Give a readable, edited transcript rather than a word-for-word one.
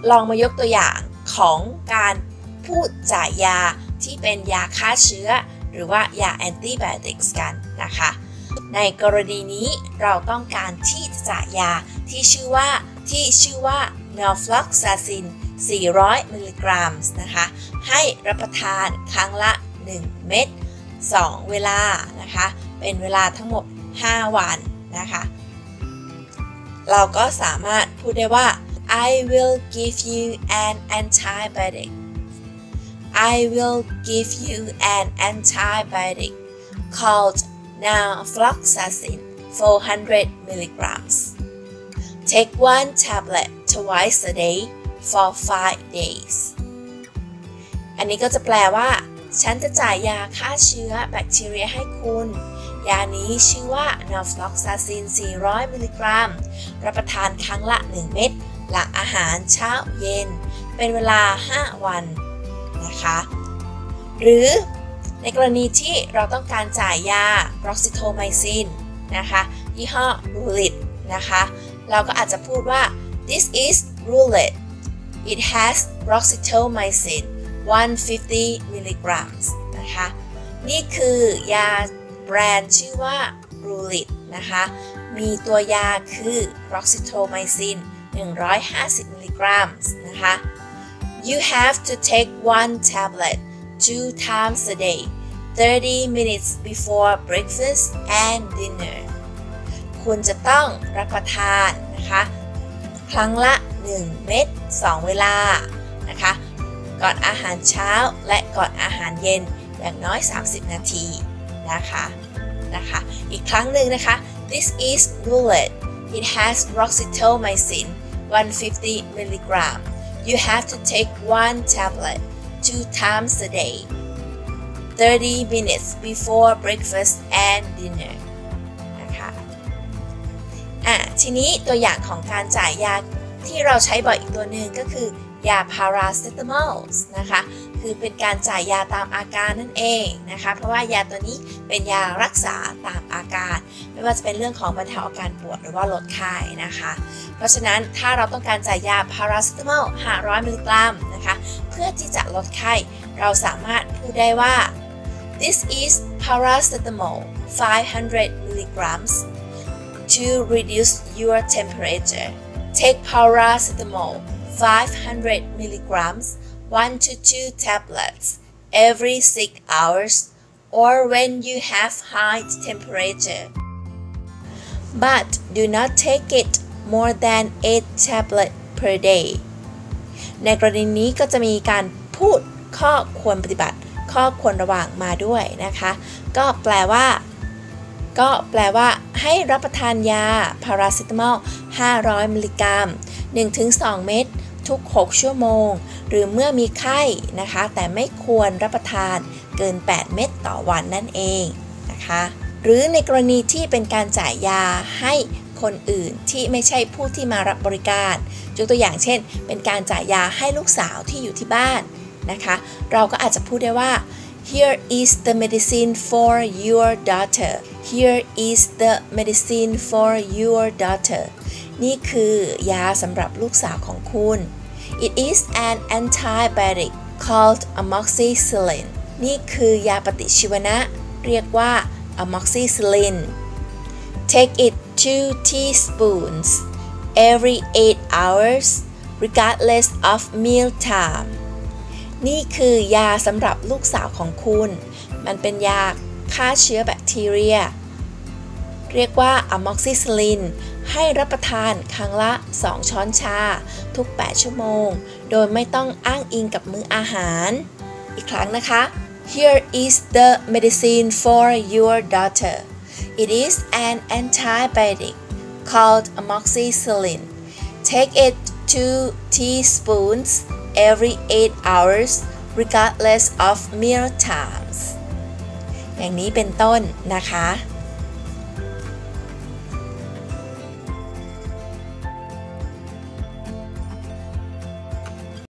ลองมายกตัวอย่างของการพูดจ่ายยาที่เป็นยาฆ่าเชื้อหรือว่ายาแอนติไบโอติกส์กันนะคะในกรณีนี้เราต้องการที่จะจ่ายยาที่ชื่อว่า Norfloxacin 400 มิลลิกรัมนะคะให้รับประทานครั้งละ1 เม็ด2 เวลานะคะเป็นเวลาทั้งหมด5 วันนะคะเราก็สามารถพูดได้ว่า I will give you an antibiotic I will give you an antibiotic called Norfloxacin 400 milligrams. Take 1 tablet twice a day for 5 days. อันนี้ก็จะแปลว่าฉันจะจ่ายยาฆ่าเชื้อแบคทีเรียให้คุณยานี้ชื่อว่า Norfloxacin 400 มิลลิกรัมรับประทานครั้งละ 1 เม็ดหลังอาหารเช้าเย็นเป็นเวลา5 วันนะคะหรือในกรณีที่เราต้องการจ่ายยา Roxitomycin นะคะยี่ห้อ Rulid นะคะเราก็อาจจะพูดว่า This is Rulid It has Roxitomycin 150 milligrams นะคะนี่คือยาแบรนด์ชื่อว่า Rulid นะคะมีตัวยาคือ Roxitomycin 150 มิลลิกรัมนะคะ You have to take 1 tablet 2 times a day 30 minutes before breakfast and dinner คุณจะต้องรับประทานนะคะครั้งละ1 เม็ด2 เวลานะคะก่อนอาหารเช้าและก่อนอาหารเย็นอย่างน้อย30 นาทีนะคะอีกครั้งหนึ่งนะคะ This is Rulid It has Roxitomycin 150 milligram You have to take 1 tablet 2 times a day 30 minutes before breakfast and dinner นะคะทีนี้ตัวอย่างของการจ่ายยาที่เราใช้บ่อยอีกตัวหนึ่งก็คือยาพาราเซตามอลนะคะคือเป็นการจ่ายยาตามอาการนั่นเองนะคะเพราะว่ายาตัวนี้เป็นยารักษาตามอาการไม่ว่าจะเป็นเรื่องของบรรเทาอาการปวดหรือว่าลดไข้นะคะเพราะฉะนั้นถ้าเราต้องการจ่ายยาพาราเซตามอล500 มิลลิกรัมนะคะเพื่อที่จะลดไข้เราสามารถพูดได้ว่า This is paracetamol 500 milligrams to reduce your temperature Take paracetamol 500 milligrams 1 to 2 tablets every 6 hours or when you have high temperature. But do not take it more than 8 tablets per day. ในกรณีนี้ก็จะมีการพูดข้อควรปฏิบัติข้อควรระวังมาด้วยนะคะก็แปลว่าให้รับประทานยาพาราเซตามอล500 มิลลิกรัม 1-2 เม็ดทุก6 ชั่วโมงหรือเมื่อมีไข้นะคะแต่ไม่ควรรับประทานเกิน8 เม็ดต่อวันนั่นเองนะคะหรือในกรณีที่เป็นการจ่ายยาให้คนอื่นที่ไม่ใช่ผู้ที่มารับบริการยกตัวอย่างเช่นเป็นการจ่ายยาให้ลูกสาวที่อยู่ที่บ้านนะคะเราก็อาจจะพูดได้ว่า Here is the medicine for your daughter Here is the medicine for your daughter นี่คือยาสำหรับลูกสาวของคุณ It is an antibiotic called amoxicillin นี่คือยาปฏิชีวนะเรียกว่า amoxicillin Take it 2 teaspoons every 8 hours regardless of meal time นี่คือยาสำหรับลูกสาวของคุณมันเป็นยาฆ่าเชื้อแบคทีเรียเรียกว่าอะม็อกซิซิลินให้รับประทานครั้งละ2 ช้อนชาทุก8 ชั่วโมงโดยไม่ต้องอ้างอิงกับมื้ออาหารอีกครั้งนะคะ Here is the medicine for your daughter It is an antibiotic called amoxicillin Take it 2 teaspoons every 8 hours regardless of meal times อย่างนี้เป็นต้นนะคะ